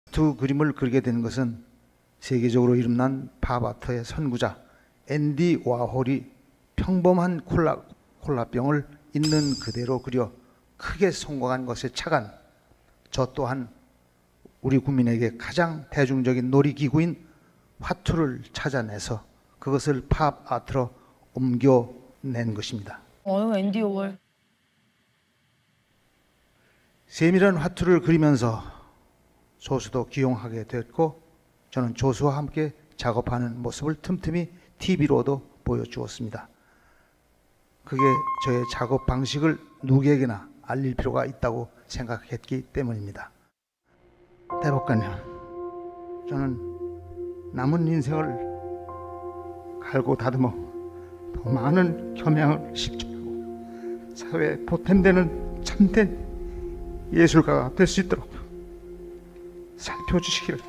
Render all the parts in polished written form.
두 그림을 그리게 된 것은 세계적으로 이름난 팝아트의 선구자 앤디 워홀이 평범한 콜라병을 있는 그대로 그려 크게 성공한 것에 착안, 저 또한 우리 국민에게 가장 대중적인 놀이기구인 화투를 찾아내서 그것을 팝아트로 옮겨낸 것입니다. 앤디 워홀. 세밀한 화투를 그리면서 조수도 기용하게 됐고, 저는 조수와 함께 작업하는 모습을 틈틈이 TV로도 보여주었습니다. 그게 저의 작업 방식을 누구에게나 알릴 필요가 있다고 생각했기 때문입니다. 대법관님, 저는 남은 인생을 갈고 다듬어 더 많은 겸양을 실천하고 사회에 보탬되는 참된 예술가가 될 수 있도록 살펴주시기를.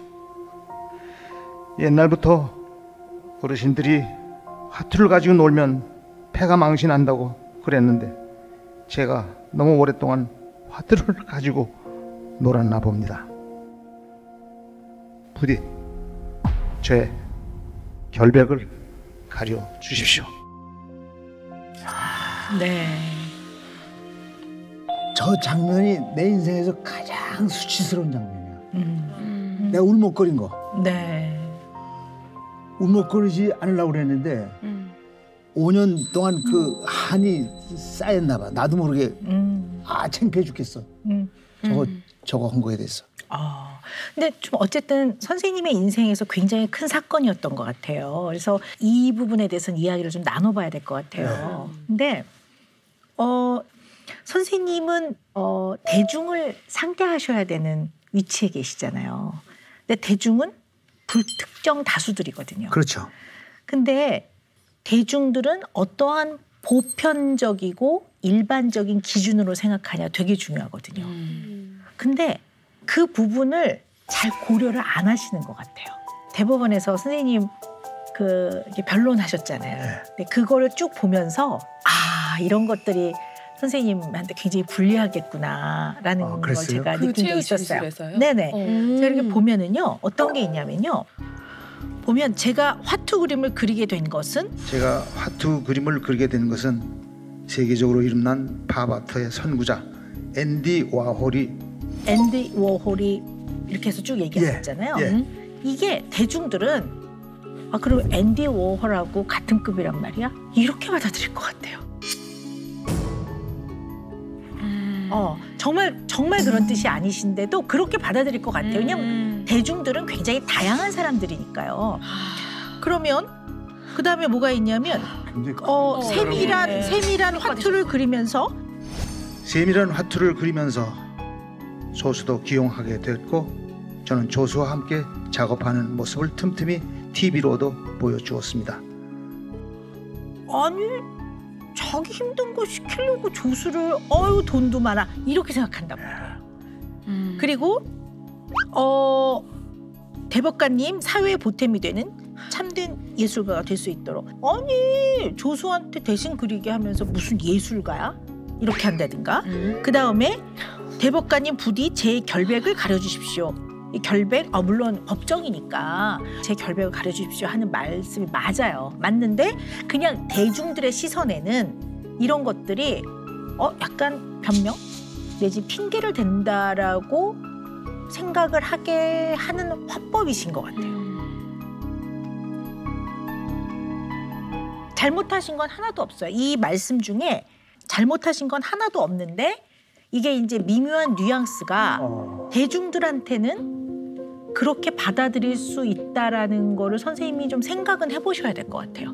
옛날부터 어르신들이 화투를 가지고 놀면 패가 망신한다고 그랬는데 제가 너무 오랫동안 화투를 가지고 놀았나 봅니다. 부디 저의 결백을 가려 주십시오. 네. 저 장면이 내 인생에서 가장 수치스러운 장면이야. 내가 울먹거린 거. 네. 울먹거리지 않으려고 그랬는데 5년 동안 그 한이 쌓였나 봐. 나도 모르게 창피해 죽겠어. 저거 한 거에 대해서. 근데 좀 어쨌든 선생님의 인생에서 굉장히 큰 사건이었던 것 같아요. 그래서 이 부분에 대해서는 이야기를 좀 나눠봐야 될 것 같아요. 근데 선생님은 대중을 상대하셔야 되는 위치에 계시잖아요. 근데 대중은 불특정 다수들이거든요. 그렇죠. 근데 대중들은 어떠한 보편적이고 일반적인 기준으로 생각하냐 되게 중요하거든요. 근데 그 부분을 잘 고려를 안 하시는 것 같아요. 대법원에서 선생님 이렇게 변론하셨잖아요. 근데 그거를 쭉 보면서 이런 것들이 선생님한테 굉장히 불리하겠구나라는 걸 제가 느낀 게 있었어요. 네네. 제가 이렇게 보면은요, 어떤 게 있냐면요. 보면 제가 화투 그림을 그리게 된 것은 세계적으로 이름난 팝아트의 선구자 앤디 워홀이 이렇게 해서 쭉 얘기하셨잖아요. 이게 대중들은 그리고 앤디 워홀하고 같은 급이란 말이야? 이렇게 받아들일 것 같아요. 정말 그런 뜻이 아니신데도 그렇게 받아들일 것 같아요. 왜냐면 대중들은 굉장히 다양한 사람들이니까요. 그러면 그 다음에 뭐가 있냐면 세밀한 화투를 그리면서 조수도 기용하게 됐고, 저는 조수와 함께 작업하는 모습을 틈틈이 TV로도 보여주었습니다. 아니, 자기 힘든 거 시키려고 조수를 돈도 많아 이렇게 생각한단 말이에요. 그리고 대법관님 사회에 보탬이 되는 참된 예술가가 될 수 있도록, 아니 조수한테 대신 그리게 하면서 무슨 예술가야? 이렇게 한다든가. 그 다음에 대법관님 부디 제 결백을 가려주십시오. 이 결백, 물론 법정이니까 제 결백을 가려주십시오 하는 말씀이 맞아요. 맞는데 그냥 대중들의 시선에는 이런 것들이 약간 변명 내지 핑계를 댄다라고 생각을 하게 하는 화법이신 것 같아요. 잘못하신 건 하나도 없어요. 이 말씀 중에 잘못하신 건 하나도 없는데 이게 이제 미묘한 뉘앙스가 대중들한테는 그렇게 받아들일 수 있다라는 거를 선생님이 좀 생각은 해보셔야 될 것 같아요.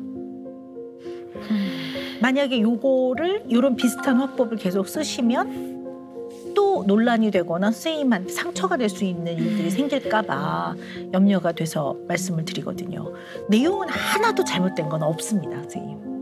만약에 이런 비슷한 화법을 계속 쓰시면 또 논란이 되거나 선생님한테 상처가 될 수 있는 일들이 생길까 봐 염려가 돼서 말씀을 드리거든요. 내용은 하나도 잘못된 건 없습니다, 선생님.